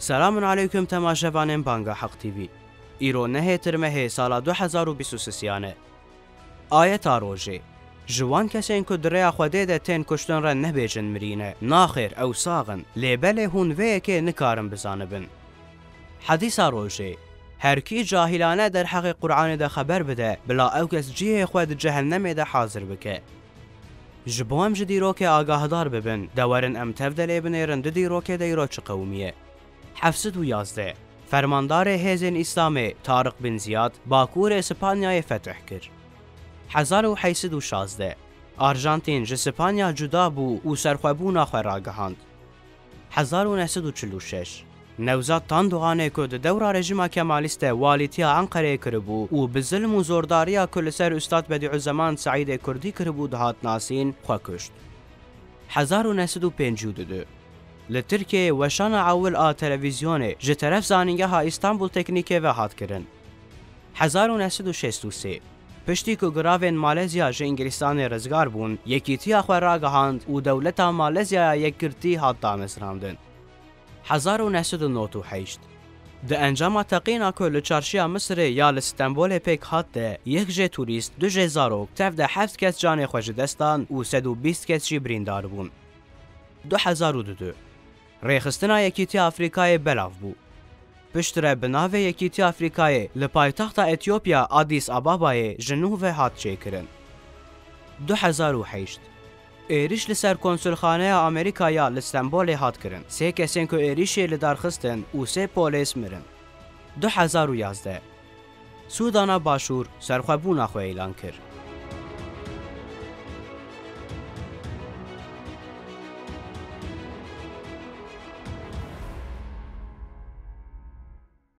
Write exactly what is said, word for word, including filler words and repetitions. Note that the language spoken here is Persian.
سلام علیکم تماشاوانان بانگا حق تیوی. ایرو نه ترمه سال دو هزار و بیست و سه. آیت آروجه. جوان کسین که دریا خوده ده تن کشتن را نبیجن مرینه ناخیر او ساغن لیبل هون وی که نکارم بزانبن. حدیث آروجه. هر کی جاهلانه در حق قرآن ده خبر بده بلا او کس جیه خود جهنم ده حاضر بکه. جبوام جدی رو که آگاه دار ببن دورن ام تفدلی بنیرن ددی رو که دیرو چه قومیه. هفتصد و یازده. فرماندار حزب اسلامی طارق بن زیاد باکور اسپانیای فتح کرد. هزار و هشتصد و شانزده. آرژانتین ج اسپانیا جدا بو و سرخوابون آخر را گهاند. هزار و نهصد و چهل و شش. نوزاد تاندوغانه که دور رژیم کمالیست والیتیا انقره کربو و به ظلم و زورداریا کل سر استاد بدیع زمان سعید کردی کربو دهات ناسین خوا کشت. هزار و نهصد و پنجاه و دو. لترکیه وشان اول آ تلویزیون ج طرف زانینگه ها استانبول تکنیکه و هات کرن. هزار و نهصد و شصت و سه. پشتی که گراوین مالزیا ج انگلیستان رزگار بون یکیتی آخواه را گهاند و دولتا مالزیا یک کرتی هات دامزراندن. هزار و نهصد و نود و هشت. ده انجام تقینا که لچارشیا مصر یا لستانبول پیک هات ده یک جه توریست دو جه زاروک تف ده هفت کس جان خوش دستان و سد و بیست کس جی بریندار بون. دو هزار و دو. ریخستنا یکیتی آفریقای بلاف بو. پشتره بناو یکیتی آفریقای لپایتخت اتیوپیا آدیس آبابای جنوب هات چه کرن. دو هزار و هشت. ایریش لسر کنسولخانه آمریکایا لستانبول هات کرن. سه کسین که ایریشی لدارخستن و سه پولیس مرن. دو هزار و یازده. سودانا باشور سرخوابون آخو اعلان کرد.